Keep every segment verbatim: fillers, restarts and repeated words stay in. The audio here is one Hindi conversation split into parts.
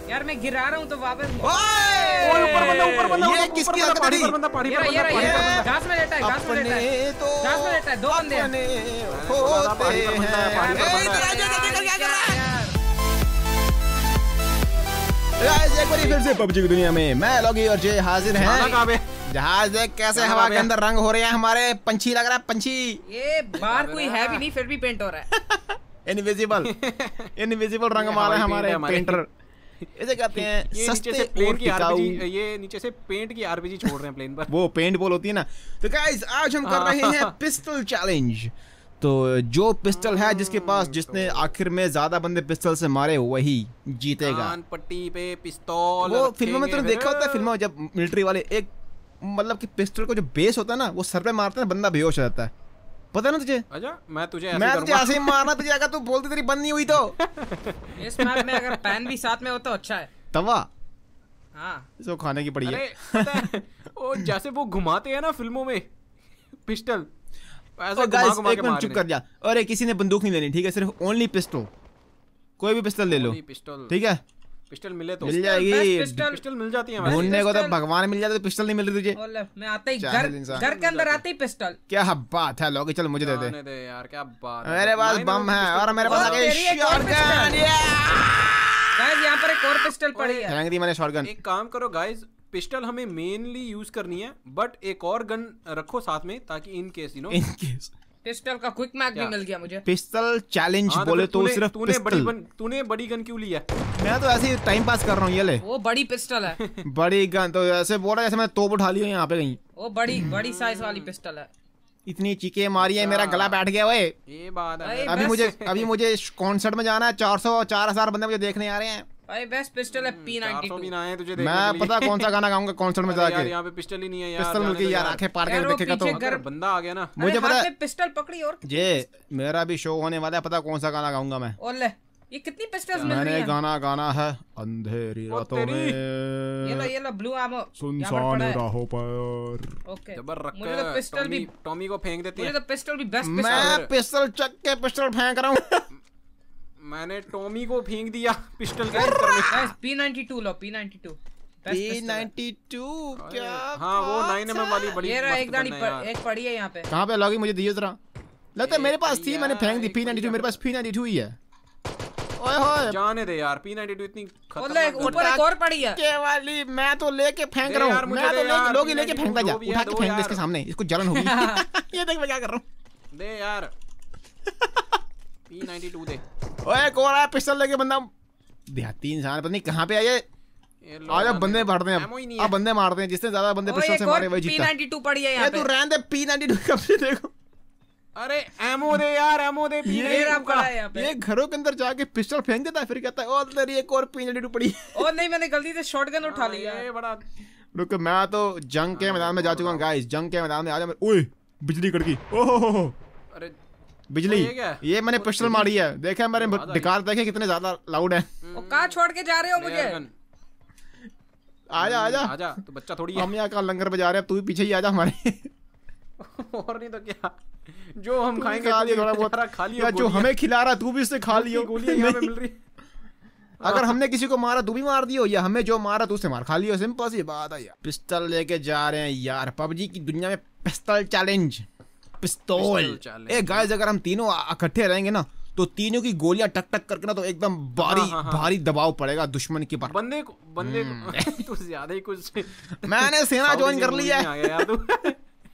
यार मैं गिरा रहा हूँ तो वापस। ओए ऊपर बंदा ऊपर बंदा ये किसकी आंख पहाड़ी थी? पर बंदा पहाड़ी पर ये रहा, बंदा ये रहा, घास में लेटा है, घास में लेटा है, अपने तो घास में लेटा है, दो बंदे हैं। अपने पहाड़ी पर बंदा है, पहाड़ी पर बंदा है। गाइस एक बार फिर से पबजी की दुनिया में मैं लॉगी और जय हाजिर हैं। जहाज देख कैसे हवा के अंदर रंग हो रहे हैं हमारे। पंछी लग रहा है, पंछी। ये बाहर कोई है भी नहीं फिर भी पेंट हो रहा है। इनविजिबल इनविजिबल रंग मारे हमारे पेंटर। इसे कहते हैं सस्ते और टिकाऊ। ये नीचे से पेंट की आरपीजी छोड़ रहे हैं प्लेन पर। वो पेंट बॉल होती है ना। तो गाइस आज हम कर रहे हैं पिस्टल चैलेंज। तो जो पिस्टल है जिसके पास जिसने आखिर में ज्यादा बंदे पिस्टल से मारे वही जीतेगा। पट्टी पे पिस्तौल। वो फिल्मों में तुमने देखा होता है, फिल्मों में जब मिलिट्री वाले एक मतलब कि पिस्टल को जो बेस होता है ना वो सर पे मारते हैं, बंदा बेहोश हो जाता है। पता ना तुझे? अच्छा मैं तुझे ऐसे मैं तुझे ऐसे ही मारना तुझे, अगर तू बोलती तेरी बंद नहीं हुई तो। इस मैप में अगर पैन भी साथ में हो तो अच्छा है। तवा हाँ इसको खाने की पड़ी है। अरे पता है वो जैसे वो घुमाते हैं ना फिल्मों में पिस्टल ऐसे घुमा घुमा के मारते। चुप कर जा। अरे किसी ने बंदूक नहीं लेनी, ठीक है? सिर्फ ओनली पिस्टल। कोई भी पिस्टल ले लो, ठीक है? पिस्टल मिले तो मिल जाएगी। पिस्टल पिस्टल मिल जाती है। ढूंढने को तो भगवान मिल जाते, तो पिस्टल नहीं मिल रही तुझे। मैं आते ही घर घर के अंदर आते ही पिस्टल। क्या बात है लॉगी, चल मुझे दे दे। दे यार क्या बात है। मेरे पास बम है और मेरे पास आगे शॉटगन। गाइस यहाँ पर एक और पिस्टल पड़ी है। फेंक दी मैंने शॉटगन। एक काम करो गाइस, पिस्टल हमें मेनली यूज करनी है बट एक और गन रखो साथ में ताकि in case you know in case pistol का क्विक मैग भी मिल गया मुझे। पिस्टल चैलेंज बोले तो सिर्फ तूने बड़ी तूने बड़ी गन क्यों लिया? मैं तो ऐसे ही टाइम पास कर रहा हूँ। ये ले वो बड़ी पिस्टल है। बड़ी गन तो ऐसे बोल रहा है जैसे मैं तोप उठा ली हूँ यहाँ पे कहीं। वो बड़ी बड़ी साइज वाली पिस्टल है। इतनी चीखे मारी है मेरा गला बैठ गया। वे ये बात है। अभी मुझे अभी मुझे कॉन्सर्ट में जाना है। चार सौ चार हजार बंदे मुझे देखने आ रहे हैं। भाई बेस्ट पिस्टल है पी नाइंटी टू। तुझे मैं पता कौन सा गाना गाऊंगा कॉन्सर्ट में जाके। यार यहाँ पे पिस्टल ही नहीं है यार। पिस्टल मिल गई यार, आंखें पार के देखेगा तो अगर बंदा आ गया ना। मुझे पता है पिस्टल पकड़ी और जे मेरा भी शो होने वाला है। पता कौन सा गाना गाऊंगा मैं? ओले ये कितनी पिस्टल्स मिल रही हैं? मैंने गाना गाना है अंधेरी रातों में, ये लो ये लो ब्लू आमो सुनसान राहों पर। ओके जबर रख। मुझे तो पिस्टल भी टॉमी को फेंक देती है। मुझे तो पिस्टल भी बेस्ट पिस्टल। मैं पिस्टल चक के पिस्टल फेंक रहा हूँ। मैंने टॉमी को फेंक दिया पिस्टल के गाइस पी नाइंटी टू लो P ninety two. P ninety two क्या? हाँ वो नाइन एम एम वाली बड़ी। ये रहा एक दानी एक पड़ी है यहाँ पे। कहाँ पे लॉगी? मुझे दियो जरा। लगता है मेरे पास थी, मैंने फेंक दी। पी नाइंटी टू मेरे पास पी नाइंटी टू ही है। ओए होए जाने दे यार, पी नाइंटी टू इतनी खतरनाक। ऊपर एक और पड़ी है के वाली। मैं तो लेके फेंक रहा हूँ। मैं तो लेके लोग लेके फेंकता जा। उठा के फेंक दे इसके सामने, इसको जलन होगी। ये देख मैं क्या कर रहा हूँ। दे यार पी नाइंटी टू दे। ओए कौन आया पिस्टल लेके? बंदा देहाती इंसान पता नहीं कहाँ पे आया। आज बंदे मारते हैं, अब बंदे मारते हैं। जिसने ज्यादा बंदे पिस्टल से मारे वही जीता। पी नाइंटी टू पड़ी है यहाँ पे। तू रहने दे पी नाइंटी टू कब से देखो। अरे एमो दे यार, एमो दे। ये ये घरों के अंदर जाके पिस्टल फेंक देता है फिर कहता है और तेरी एक और पी नाइंटी टू पड़ी। और नहीं मैंने गलती से शॉटगन उठा लिया। ये बड़ा रुक, मैं तो जंग के मैदान में जा चुका हूँ गाइस। जंग के मैदान में आ जा। ओए बिजली कड़की। ओहो अरे बिजली। ये मैंने पिस्टल मारी है। देखे मेरे डिकार देखे कितने ज्यादा लाउड है। कहाँ छोड़ के जा रहे हो मुझे? आजा आजा आजा, तू बच्चा थोड़ी है। हम यहाँ का लंगर बजा रहे हैं, तू भी पीछे ही आजा हमारे। और नहीं तो क्या, जो हम खाएंगे खा लिया थोड़ा बहुत खा लिया। जो हमें खिला रहा तू भी उससे खा लियो। गोलियां यहाँ पे मिल रही। अगर हमने किसी को मारा तू भी मार दियो, या हमें जो मारा तू उससे मार खा लियो। सिंपल सी बात है यार। पिस्टल लेके जा रहे हैं यार। पबजी की दुनिया में पिस्टल चैलेंज। पिस्तौल। ए गाइस अगर हम तीनों इकट्ठे रहेंगे ना तो तीनों की गोलियां टक टक करके ना तो एकदम भारी हाँ, हाँ, भारी दबाव पड़ेगा दुश्मन के पर। बंदे को बंदे को तू ज्यादा ही कुछ। मैंने सेना ज्वाइन कर लिया है।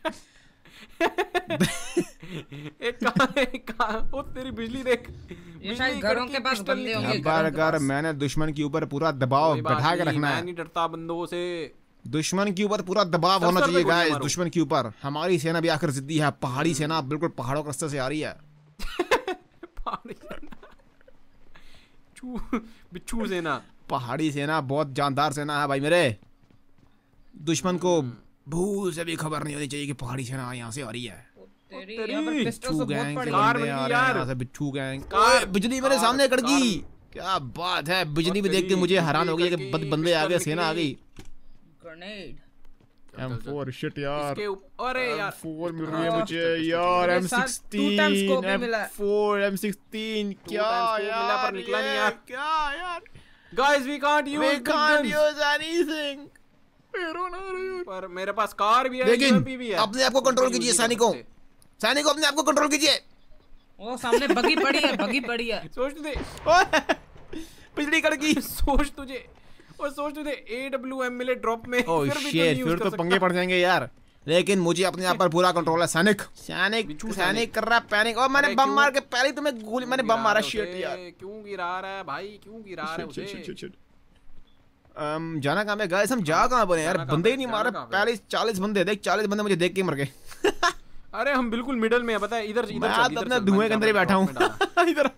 एक कहां एक कहां वो तेरी बिजली देख। ये शायद घरों के पास बंदे होंगे। बार बार मैंने दुश्मन के ऊपर पूरा दबाव बैठा के रखना है। मैं नहीं डरता बंदों से। दुश्मन के ऊपर पूरा दबाव होना चाहिए गाइस। दुश्मन के ऊपर हमारी सेना भी आखिर जिद्दी है। पहाड़ी सेना बिल्कुल पहाड़ों के रास्ते से आ रही है। बिच्छू सेना। पहाड़ी सेना बहुत जानदार सेना है भाई मेरे। दुश्मन को भूल से भी खबर नहीं होनी चाहिए कि पहाड़ी सेना यहाँ से आ रही है। बिच्छू गैंग से बिच्छू गैंग। बिजली मेरे सामने कड़की। क्या बात है, बिजली भी देख के मुझे हैरान हो गई कि बंदे आ गए, सेना आ गई। ग्रेनेड एम फोर शिट यार। अरे यार एम फोर मिल रही है मुझे यार। M sixteen M four M sixteen क्या यार, पर निकला नहीं यार। क्या यार guys we can't use We can't use anything. पर मेरे पास कार भी है, लेकिन यूएमपी भी है। अपने आप को कंट्रोल कीजिए सैनिकों, सैनिकों अपने आप को कंट्रोल कीजिए। वो सामने बगी पड़ी है, बगी पड़ी है। सोच तुझे पिछली कड़की। सोच तुझे और सोच तुझे एडब्ल्यूएम मिले ड्रॉप में, ओह फिर भी शिट, नहीं यूज फिर कर तो सकता। पंगे पड़ जाएंगे यार। लेकिन मुझे अपने आप पर पूरा कंट्रोल है। सैनिक सैनिक बिच्छू सैनिक सैनिक। कर रहा पैनिक। और मैंने अरे बम क्यों? मार के पहले ही तुम्हें गोली, मैंने बम मारा। शिट यार, क्यों गिरा रहा है भाई, क्यों गिरा रहा है शिट, शिट, उसे? Shit, shit. Um, जाना कहाँ पे गाइस? हम जा कहाँ पर हैं यार? जाना कहाँ बंदे ही पे? नहीं जाना मारे। कहाँ पे? पहले चालीस बंदे देख, चालीस बंदे मुझे देख के मर गए। अरे हम बिल्कुल मिडल में है, पता है? इधर इधर मैं चल, इधर अपने चल, धुएं के अंदर ही मैंने बैठा ड्रॉप में डाला। हूँ। इधर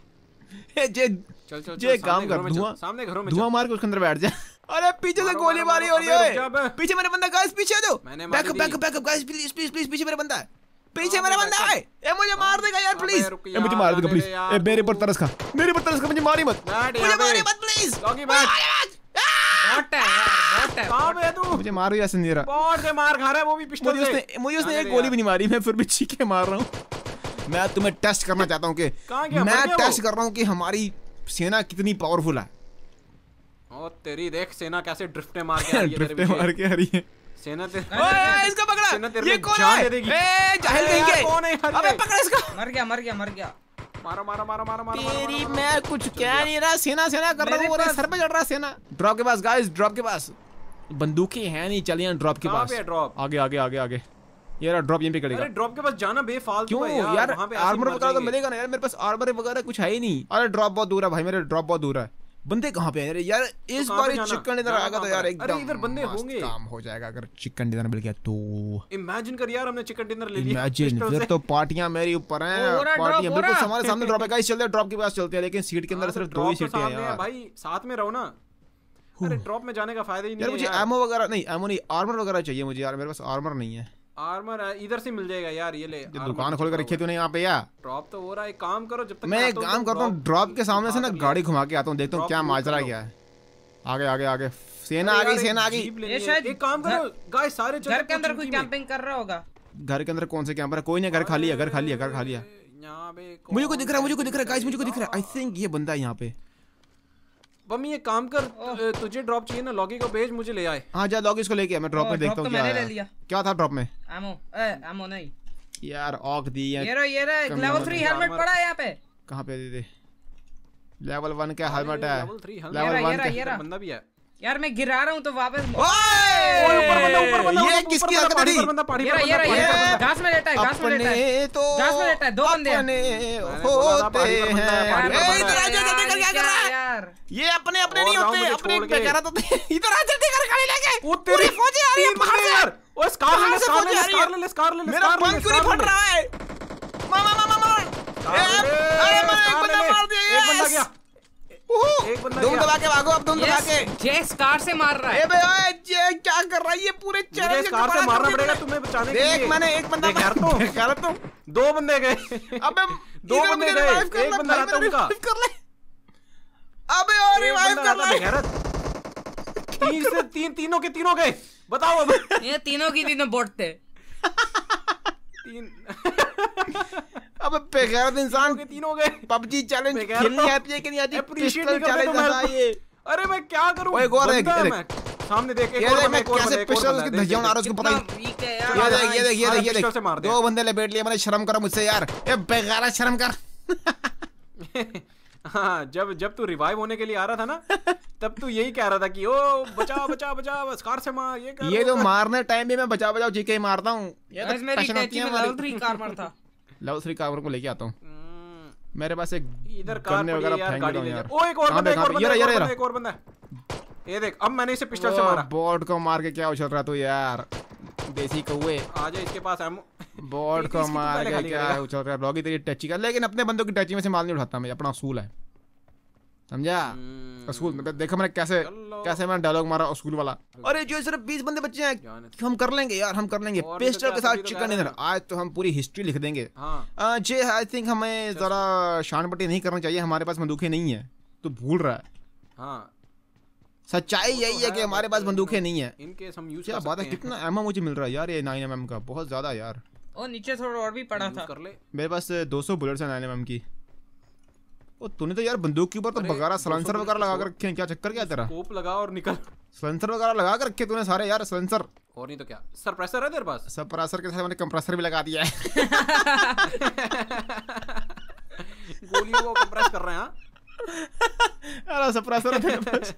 ये जे चल चल जे चल, काम सामने कर, घरों में चल, धुआं सामने घरों में धुआं चल। मार के उसके अंदर बैठ जा। अरे पीछे से मारो, गोली मारो, मारी हो मारो, रही अबे है। रुक जा बे। पीछे मेरा बंदा गाइस, पीछे आ जाओ। मैंने मारी बैकअप दी। Backup backup guys, please please please, पीछे मेरा बंदा है। पीछे हाँ, मेरा मैं बंदा है। ए मुझे मार देगा यार अबे प्लीज। रुक ए मुझे यार, मार देगा जाने प्लीज। दे यार ए मेरे पर तू। तरस खा, मेरे पर तरस खा, मुझे मारी मत, बैठ मुझे यहाँ पे। मारी मत प्लीज। लॉगी बैठ। बॉट है यार, बॉट है। कहाँ पे है तू? मुझे मारो ऐसे नहीं रहा। बॉट से मार खा रहा है, वो भी पिस्टल मुझे से। उसने मुझे उसने जाने एक दे गोली यार। भी नहीं मारी, मैं फिर भी चीखे मार रहा हूँ। मैं तुम्हें टेस्ट करना चाहता हूँ कि कहाँ गया? मर मैं गया टेस्ट वो? कर रहा हूँ कि हमारी सेना कितनी पावरफुल है। ओ तेरी देख सेना कैसे ड्रिफ्टे मार के आ रही है तेरे ड्रिफ्टे मार पीछे। के आ रही है। सेना तेरे ओए इसका पकड़ा। सेना तेरे ये को कौन जान है? दे देगी। ए जाहिल अरे कहीं यार, के। कौन है यार अबे ये? पकड़ इसको। मर गया, मर गया, मर गया। मारो मारो मारो मारो मारो मारो, तेरी मारो, मैं कुछ कह नहीं रहा, सेना सेना कर रहा मेरे हूँ और ये पास- सर पे चढ़ रहा सेना। ड्रॉप के पास गाइस, ड्रॉप के पास बंदूकें हैं नहीं, चलिए ड्रॉप के कहाँ पास। पे है ड्रॉप? आगे आगे आगे आगे। ये रहा ड्रॉप, यहीं पे अरे करेगा। ड्रॉप के पास जाना बेफालतू क्यों है यार, यार, वहाँ पे ऐसे ही आर्मर मर वगैरह तो जाएंगे। मिलेगा ना यार? मेरे पास आर्मर वगैरह कुछ है ही नहीं। अरे ड्रॉप बहुत दूर है भाई, मेरे ड्रॉप बहुत दूर है। बंदे कहाँ पे हैं यार? इस कहाँ बार पे जाना? चिकन डिनर जाना आएगा तो कहाँ यार पे? एकदम अरे इधर बंदे मस्त होंगे। काम हो जाएगा अगर चिकन डिनर मिल गया तो। इमेजिन कर यार, हमने चिकन डिनर ले लिया इमेजिन, पिस्टल फिर से। तो पार्टियां मेरी ऊपर हैं। हो रहा, पार्टियां ड्रॉप हो बिल्कुल रहा। हमारे सामने ड्रॉप है गाइस, चलते हैं ड्रॉप के पास चलते हैं। लेकिन सीट के अंदर हाँ, सिर्फ तो दो ही ड्रॉप तो सीटें हैं सामने है यार। भाई, साथ में रहो ना। अरे ड्रॉप में जाने का फायदा ही नहीं यार है मुझे यार। एमो वगैरह नहीं, एमो नहीं, आर्मर वगैरह चाहिए मुझे यार। मेरे पास आर्मर नहीं है। आर्मर है, इधर से मिल जाएगा यार, ये ले। ये दुकान खोल कर रखी है तूने यहाँ पे यार। ड्रॉप तो हो रहा है, एक काम करो जब तक मैं एक आता हूँ काम तुम करता हूँ, ड्रॉप के सामने से ना गाड़ी घुमा के आता हूँ, देखता हूँ ड्रॉप क्या लूट माजरा कर लो। क्या है। आगे आगे आगे सेना आ अरे गई, यार, सेना आ एक गई। जीप लेनी ये है। शायद एक काम करो गाइस, सारे चलो घर के अंदर कुछ कोई जीप में। कैंपिंग कर रहा होगा। घर के अंदर कौन से कैंपर है? कोई नहीं, घर खाली है, घर खाली है, घर खाली है। यहाँ पे मुझे को कौन दिख रहा है, मुझे को है? दिख रहा है गाइस, मुझे को दिख रहा है। आई थिंक ये बंदा है यहाँ पे। बम्मी एक काम कर, तु- तुझे ड्रॉप चाहिए ना, लॉगी को भेज, मुझे ले आए। हाँ जा लॉग इसको लेके आ, मैं ड्रॉप ओ, में ड्रॉप देखता हूँ तो क्या मैंने है। ले लिया। क्या था ड्रॉप में एमो, ए एमो नहीं। यार? ऑक दी है। ये रो, ये रो, कम लेवल नंबर थ्री की हेलमेट armor। पड़ा है यहाँ पे। कहाँ पे दे दे? लेवल वन का हेलमेट है। Level three helmet. लेवल ये वन रहा, ये का। रहा। बंदा भी है। यार मैं गिरा रहा हूँ तो वापस। ओए! ऊपर बंदा, ऊपर बंदा, ये ऊपर किसकी बंदा, हरकत पहाड़ी थी? पर बंदा, पहाड़ी ये पर रहा, ये बंदा, रहा, ये पहाड़ी पर रहा। बंदा। घास में लेटा है, घास में लेटा है। अपने तो घास में लेटा है, दो बंदे हैं। अपने बोला था, होते पहाड़ी पर बंदा है, हैं। पहाड़ी पर ए, बंदा इधर आ है। जा, जल्दी कर, क्या कर रहा है? यार ये अपने अपने और नहीं जाओ होते, मुझे अपने छोड़ के। बेकार होते हैं। इधर आ जल्दी कर, गाड़ी लेके। वो पूरी तेरी फौजी आ रही है तीन बाहर बंदे से। यार। ओ स्कार ले बाहर ले, से स्कार फौजी ले आ ले, रही है। स्कार ले ले, स्कार ले ले, मेरा स्कार ले ले, पंख क्यों नहीं स्कार फट ले ले। रहा है? मामा मामा मामा। स्कार ले ले, अरे मैं एक स्कार ले बंदा ले। मार दिया। एक बंदा yes। गया। उहू। एक बंदा धूम गया। दबा के भागो, अब धूम दबा के। जे स्कार से मार रहा ए है। बे ओए, ये क्या कर रहा है? ये पूरे मुझे चैलेंज स्कार से मारना पड़ेगा तुम्हें बचाने के लिए। देख मैंने एक बंदा देख यार तो कर तो दो बंदे गए। अबे दो इधर बंदे मुझे गए, revive कर एक ले, बंदा भाई, रहता मेरे उनका। revive कर ले। अबे और एक रिवाइव बंदा कर रहता ले। बेगैरत। तीन से तीन, तीनों के तीनों गए। बताओ अब। ये तीनों की तीनों बोट थे। तीन अबे बेगैरत इंसान के तीनों गए। पबजी चैलेंज बेगैरत खेलनी तो आती है कि नहीं आती? appreciate पिस्टल नहीं करते चैलेंज तुम आता help। है ये। अरे मैं क्या करूं? ओए, एक और है, बंदा ये है देख। मैं। सामने देख, एक ये और देख बंदा, मैं एक और कैसे बंदा, एक और पिस्टल बंदा, की देख, धज्जियां देख, उड़ा रहा हूं, उसको पता कितना ही। weak है ये यार। देख ये देख ये देख ये पिस्टल से देख मार दिया। दो बंदे लपेट लिए मैंने। शर्म करो मुझसे यार। ये बेगारा शर्म कर। हाँ, जब जब तू रिवाइव होने के लिए आ रहा था ना, तब तू यही कह रहा था कि ओ बचा बचा बचा, बस कार से मार, ये कर ये वो तो कर। मारने टाइम भी मैं बचा बचाओ जी के ही मारता हूँ। ये Guys, तो मेरी पैशन होती टैची है में हमारी। लेवल थ्री कार्मर था। लेवल थ्री कावर को लेके आता हूँ। हम्म, मेरे पास एक इधर कार गन्ने पड़ी है वगैरह यार, फेंक गाड़ी देता हूँ ले जा। यार। ओ एक और कहाँ बंदा, पे, एक और कहाँ पे? बंदा, ये एक रहा, और ये बंदा, एक और बंदा। ये देख, अब मैंने इसे पिस्टल से मारा। बोर्ड को मार के क्या उछल रहा तू यार? देसी कौवे। आ जा, इसके पास एमो। बोर्ड को इसकी तो मार पहले के खाली क्या करेगा। उछल रहा है? लॉगी तेरी टची का, लेकिन अपने बंदों की टची में से माल नहीं उठाता मैं, अपना असूल है, समझा? असूल मतलब देखो मैंने कैसे चलो। कैसे मैंने डायलॉग मारा असूल वाला। अरे जो सिर्फ बीस बंदे बच्चे हैं, जाने दे। हम कर लेंगे यार, हम कर लेंगे। और पिस्टल तो के क्या, साथ तभी तो चिकन कह रहा डिनर हूँ। आज तो हम पूरी हिस्ट्री लिख देंगे। हाँ, जे आई थिंक हमें जरा शानपट्टी नहीं करना चाहिए, हमारे पास बंदूकें नहीं है। तो भूल रहा है, हाँ, सच्चाई वो यही तो है कि है, हमारे but, पास you बंदूकें know, नहीं है। इन केस हम यूज क्या कर बात है, सकते हैं। कितना एमओ मुझे मिल रहा है यार, ये नाइन एम एम का बहुत ज्यादा यार। ओ नीचे थोड़ा और भी पड़ा यूज था। कर ले। मेरे पास दो सौ बुलेट्स हैं नाइन एम एम की। ओ तूने तो यार बंदूक के ऊपर तो बगारा सलेंसर वगैरह लगा कर रखे हैं, क्या चक्कर क्या तेरा? स्कोप लगा और निकल। सलेंसर वगैरह लगा कर रखे तूने सारे यार, सलेंसर और नहीं तो क्या। सरप्रेसर है तेरे पास? सरप्रेसर के साथ मैंने कंप्रेसर भी लगा दिया है। गोलियों को कंप्रेस कर रहे हैं। अरे सरप्रेसर है तेरे पास।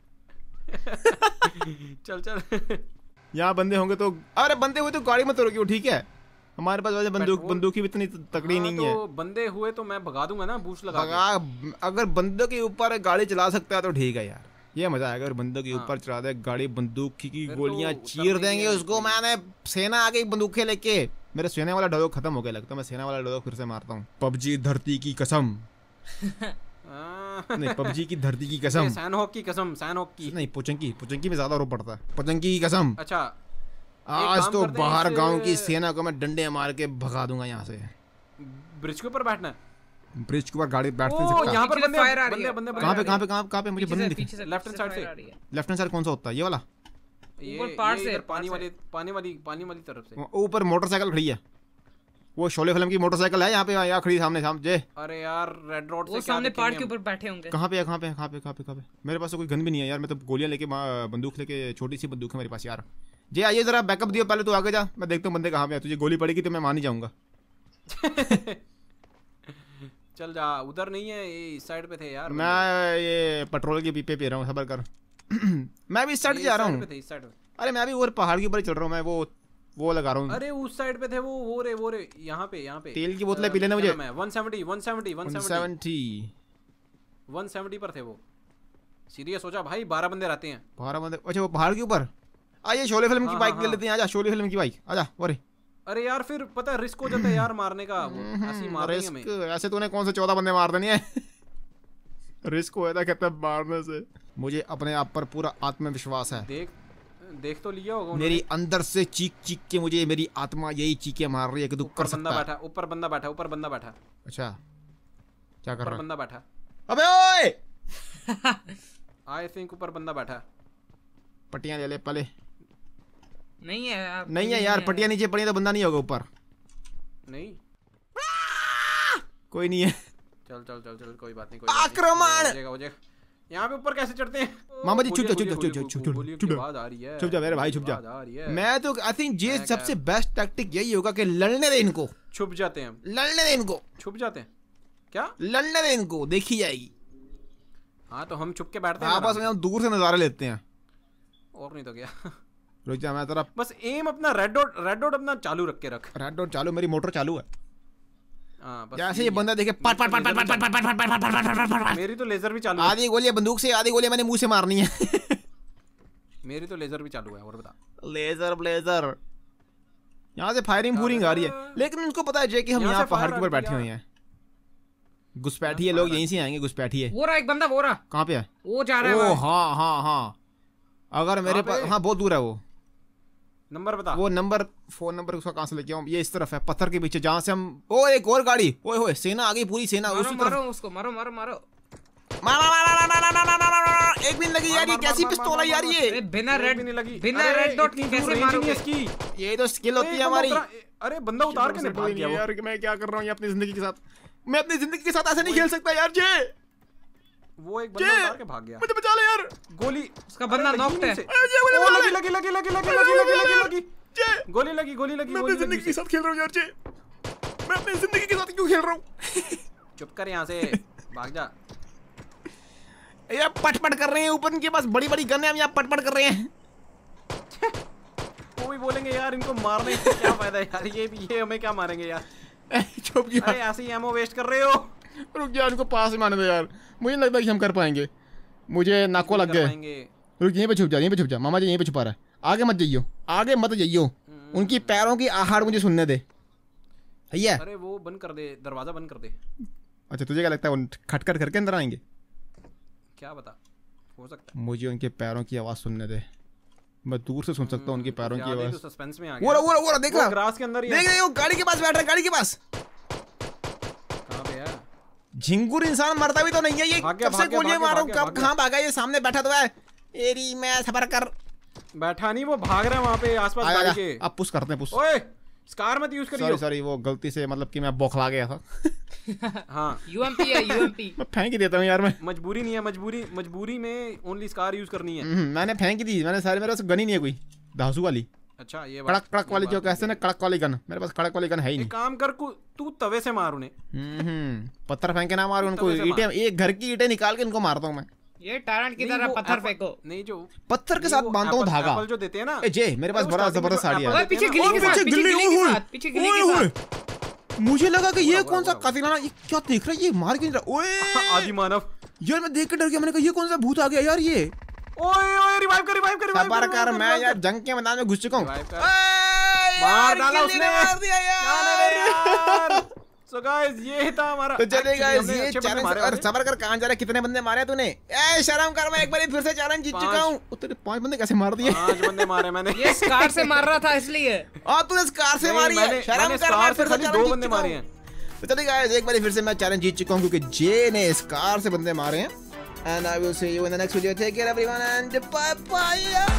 चल चल। यहाँ बंदे होंगे तो, अरे बंदे हुए तो गाड़ी मत रोकियो, ठीक है? हमारे पास वैसे बंदूक बंदूक की भी इतनी तकड़ी हाँ, नहीं है। तो बंदे हुए तो मैं भगा दूंगा ना, बूस्ट लगा भगा। अगर बंदों के ऊपर गाड़ी चला सकता है तो ठीक है यार, ये मजा आएगा। अगर बंदों के हाँ। ऊपर चला दे गाड़ी, बंदूक की, की गोलियां तो चीर देंगे उसको। मैंने सेना आ गई बंदूकें लेके, मेरे सेना वाला डायलॉग खत्म हो गया लगता है। मैं सेना वाला डायलॉग फिर से मारता हूँ। पबजी धरती की कसम। नहीं, पबजी की धरती की कसम। सैनहॉक की कसम, सैनहॉक की नहीं, पुचंकी पुचंकी में ज्यादा रो पड़ता है। पुचंकी की कसम। अच्छा, आज तो बाहर गांव की सेना को मैं डंडे मार के भगा दूंगा यहाँ से। ब्रिज के ऊपर बैठना है। ब्रिज के ऊपर गाड़ी बैठ नहीं सकता। यहाँ पर बंदे फायर आ रही बंदे है। बंदे कहाँ पे कहाँ पे कहाँ कहाँ पे मुझे बंदे दिखे? लेफ्ट हैंड साइड से। लेफ्ट हैंड साइड कौन सा होता है? ये वाला? ये ऊपर पार्ट ये से, इधर पार्ट पानी से। वाली पानी वाली पानी वाली तरफ से। ऊपर मोटरसाइकिल खड़ी है, वो शोले फिल्म की मोटरसाइकिल है यहाँ पे, यहाँ खड़ी सामने सामने। अरे यार रेड रोड से वो क्या सामने देखेंगे पार्ट के हम? ऊपर बैठे होंगे। कहाँ पे है? कहाँ पे है? कहाँ पे कहाँ पे कहाँ पे? मेरे पास तो कोई गन भी नहीं है यार। मैं तो गोलियां लेके, बंदूक लेके, छोटी सी बंदूक है मेरे पास यार। जे आइए जरा बैकअप दियो, पहले तू आगे जा, मैं देखता हूँ बंदे कहाँ पे है। तुझे गोली पड़ेगी तो मैं मान ही जाऊंगा। चल जा, उधर नहीं है, ये इस साइड पे थे यार। मैं ये पेट्रोल के पीपे पी रहा हूँ, सबर कर। मैं भी इस साइड जा रहा हूँ। इस साइड पे। अरे मैं भी ऊपर पहाड़ के ऊपर चल रहा हूँ। मैं वो वो लगा रहा हूँ। अरे उस साइड पे थे वो वो रे वो रे यहाँ पे यहाँ पे तेल की बोतलें पी लेना मुझे। One seventy one seventy one seventy seventy one seventy पर थे वो। सीरियस हो जा भाई, बारह बंदे रहते हैं। बारह बंदे? अच्छा वो पहाड़ के ऊपर। आइए शोले फिल्म की हाँ, बाइक हाँ, ले लेते हैं। आजा शोले फिल्म की बाइक, आजा। अरे अरे यार फिर पता है रिस्क हो जाता है यार मारने का। वो ऐसे ही मार देंगे हमें। रिस्क? ऐसे तूने कौन से चौदह बंदे मार देने हैं? रिस्क हो जाता कहता है मारने से। मुझे अपने आप पर पूरा आत्मविश्वास है। देख देख तो लिया होगा मेरी अंदर से चीख चीख के मुझे मेरी आत्मा यही चीखें मार रही है कि तू कर बंदा सकता है। बैठा, ऊपर बंदा बैठा, ऊपर बंदा बैठा। अच्छा क्या कर ऊपर रहा है? बंदा बैठा। अबे ओए, आई थिंक ऊपर बंदा बैठा। पट्टियां ले ले पहले। नहीं है आप- नहीं है यार, पट्टियां नीचे पड़ी तो बंदा नहीं होगा ऊपर। नहीं कोई नहीं है। चल चल चल चल कोई बात नहीं, कोई बात नहीं। आक्रमण! हो जाएगा, हो जाएगा। यहाँ पे ऊपर कैसे चढ़ते हैं? मामा जी चुप जा, गोलियां, चुप जा, गोलियां, चुप जा, चुप जा, गोलियों चुप की जा। आवाज आ रही है। चुप जा मेरे भाई, चुप जा। आवाज आ रही है। मैं तो आई थिंक ये मैं सबसे क्या- बेस्ट टैक्टिक यही होगा कि लड़ने दे इनको। छुप जाते हैं हम, लड़ने दे इनको, छुप जाते हैं क्या? लड़ने दे इनको, देखी जाएगी। हाँ तो हम छुप के बैठते हैं आपस में हम दूर से नजारे लेते हैं। और नहीं तो क्या। रुक जा, मैं तेरा बस एम अपना रेड डॉट रेड डॉट अपना चालू रख के रख। रेड डॉट चालू, मेरी मोटर चालू है। हाँ बस जैसे यही ये है। बंदा देखे पट पट पट पट पट पट पट पट पट पट पट पट पट। मेरी तो लेजर भी चालू है। आधी गोलियां बंदूक से, आधी गोलियां मैंने मुंह से मारनी है। मेरी तो लेजर भी चालू है। और बता। Laser blazer. यहाँ से फायरिंग फूरिंग आ रही है, लेकिन उनको पता है जे कि हम यहाँ यहाँ से पहाड़ फायर के ऊपर आ रही बैठे है। हुए हैं। घुसपैठी है, लोग यहीं से आएंगे। घुसपैठी है। वो रहा एक बंदा, वो रहा, कहाँ पे है? वो जा रहा है ओ वहाँ। हाँ हाँ हाँ, अगर मेरे कहाँ पास, पे? हाँ बहुत दूर है वो। नंबर बता। वो नंबर, फोन नंबर उसका कहाँ से लेके आऊँ? ये इस तरफ है, पत्थर के पीछे, जहाँ से हम। ओ एक और गाड़ी, ओए होए सेना आ गई, पूरी सेना मारो उसी मारो तरफ। उसको, मारो मारो मारो। मारा मारा मारा मारा मारा मारा मारा। एक भी नहीं लगी मार, यार, ये मार, कैसी मार, पिस्तौल मार, है यार मार, ये? अरे बिना एक रेड भी नहीं लगी। बिना अरे, रेड डॉट इतनी की दूर कैसे range नहीं मारोगे? है इसकी। ये तो स्किल होती है एक हमारी। बंदा उतार- अरे बंदा उतार के नहीं भाग गया वो। यार मैं क्या कर रहा हूँ ये अपनी जिंदगी के साथ? मैं अपनी जिंदगी के साथ ऐसे नहीं खेल सकता यार जे। वो एक बंदा उतार के भाग गया। मुझे बचा ले यार। गोली उसका बंदा अरे, लगी knocked है। नहीं उसे। अरे, जे, मुझे ओ, बचा लगी ले। लगी लगी लगी लगी लगी लगी लगी लगी जे, गोली लगी गोली लगी मैं गोली अपनी लगी जिंदगी के उसे। साथ खेल रहा हूँ यार जे। मैं अपनी जिंदगी के साथ क्यों खेल रहा हूँ? चुप कर यहाँ से, भाग जा। यार पट पट कर रहे हैं ऊपर, इनके पास बड़ी बड़ी गन है, हम यहाँ पट पट कर रहे हैं। वो भी बोलेंगे यार इनको मारने से क्या फायदा है यार, ये भी ये हमें क्या मारेंगे यार। चुप अरे यार, ऐसे ही एमो वेस्ट कर रहे हो। रुक जा, इनको पास में आने दो यार। मुझे नहीं लगता कि हम कर पाएंगे, मुझे नाको लग गए। रुक, यहीं पे छुप जा, यहीं पे छुप जा। मामा जी यहीं पे छुपा रहा है। आगे मत जाइयो, आगे मत जाइयो। उनकी पैरों की आहट मुझे सुनने दे भैया। अरे वो बंद कर दे, दरवाजा बंद कर दे। अच्छा तुझे क्या लगता है वो खटखट करके अंदर आएंगे? क्या बता, हो सकता मुझे उनके पैरों की आवाज सुनने दे, मैं दूर से सुन सकता हूँ उनकी पैरों की है। आवाज। सस्पेंस में आ वो रहा, गया। वो रहा, वो रहा, देख रहा, ग्रास के अंदर ही देख रहे हो गाड़ी के पास बैठ रहा है, गाड़ी के पास। कहाँ पे है? झिंगुर इंसान मरता भी तो नहीं है ये, भाग गया, कब से भाग गया, गोलियां भाग गया, मारूं, भाग गया, कब भाग कहाँ भागा? ये सामने बैठा तो है। एरी मैं सबर कर। बैठा नहीं, वो भाग रहा है वहाँ पे आसपास आया, गाड़ी आया, के। अब पुश करते हैं, पुश। ओए स्कार मत यूज करियो। सॉरी सॉरी वो गलती से मतलब कि मैं बौखला गया था। हाँ यूएमपी है यूएमपी। मैं फेंक ही देता हूँ यार मैं। मजबूरी नहीं है, मजबूरी मजबूरी में ओनली स्कार यूज करनी है। हम्म, मैंने फेंक ही दी, मैंने सारे मेरे पास गन ही नहीं है कोई धांसू वाली। अच्छा ये कड़क कड़क वाली जो कहते हैं ना, कड़क वाली गन, मेरे पास कड़क वाली गन है ही नहीं। एक काम कर, तू तवे से मार उन्हें। हम्म, पत्थर फेंक के ना मारू उनको, तवे से ईंटें, एक घर की ईंटें निकाल के इनको मारता हूँ मैं। ये टारंट की नहीं, तरह वो पत्थर एप्पल- फेंको। नहीं जो पत्थर के नहीं, साथ वो बांधता हूँ एप्पल- धागा। एप्पल जो देते हैं ना। ए जे मेरे पास वो बड़ा स्टार्टिंग में जबरदस्त जो आइडिया एप्पल है। ओए पीछे देते हैं गिल्ली ना, के वो साथ, पीछे गिल्ली के साथ, पीछे गिल्ली के ओए, साथ। मुझे लगा कि ये बुरा, कौन सा बुरा, कातिलाना, ये क्या देख रहा है, ये मार क्यों नहीं रहा? ओए आदि मानव। यार मैं देख के डर गया, मैंने कहा ये कौन सा भूत आ गया यार ये। ओए ओए रिवाइव कर, रिवाइव कर, रिवाइव सबर कर, कर, रिवाइव मैं यार जंग के मैदान में घुस चुका हूँ। रिवाइव कर। मार मार डाला गिल्ली ने उसने। मार दिया जाने दे यार। यार। So guys, ये था हमारा। तो चले Actually, गाइस हमने ये अच्छे बंदे चैलेंज। मारे और वैसे। सबर कर, कहां जा रहा है, कितने बंदे मारे तूने? ए शर्म कर, मैं एक बार फिर से चैलेंज जीत चुका हूं। ओ तेरे पांच बंदे कैसे मार दिए? पांच बंदे मारे मैंने। ये स्कार से मार रहा था इसलिए। आ तूने स्कार से नहीं, मारी है, मैंने- शर्म मैंने कर, स्कार मैं से फिर से खाली चैलेंज दो जीत बंदे चुका मारे हूं। हैं। तो चलिए गाइस एक बार फिर से मैं चैलेंज जीत चुका हूं क्योंकि जे ने स्कार से बंदे मारे हैं। And I will see you in the next video. Take care everyone and bye bye.